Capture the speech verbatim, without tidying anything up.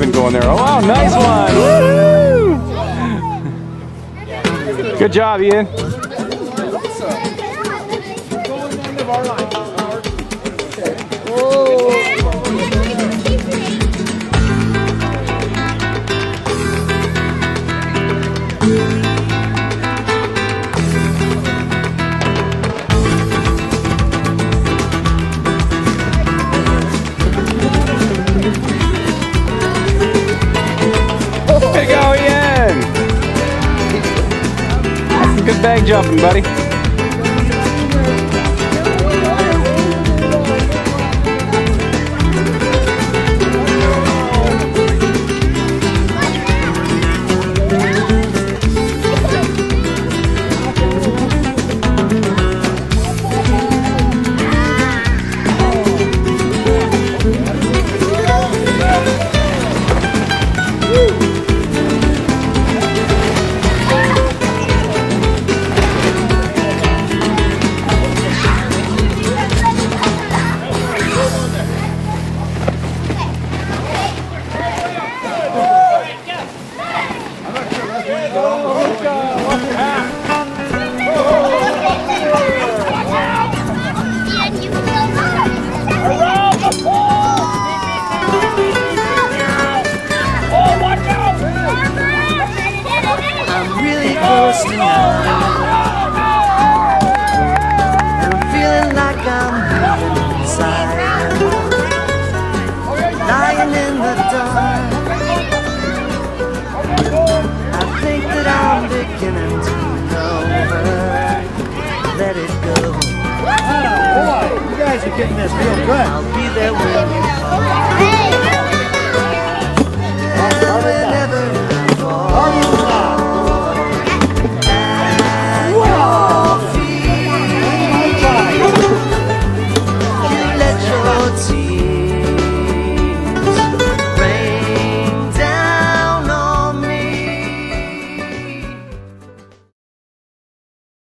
Ian going there. Oh, wow, nice one. Woo! Good job, Ian. There you go, Ian. Good bag jumping, buddy. And I'm feeling like I'm inside, lying in the dark. I think that I'm beginning to know her. Let it go. Boy, you guys are getting this real good. I'll be there when you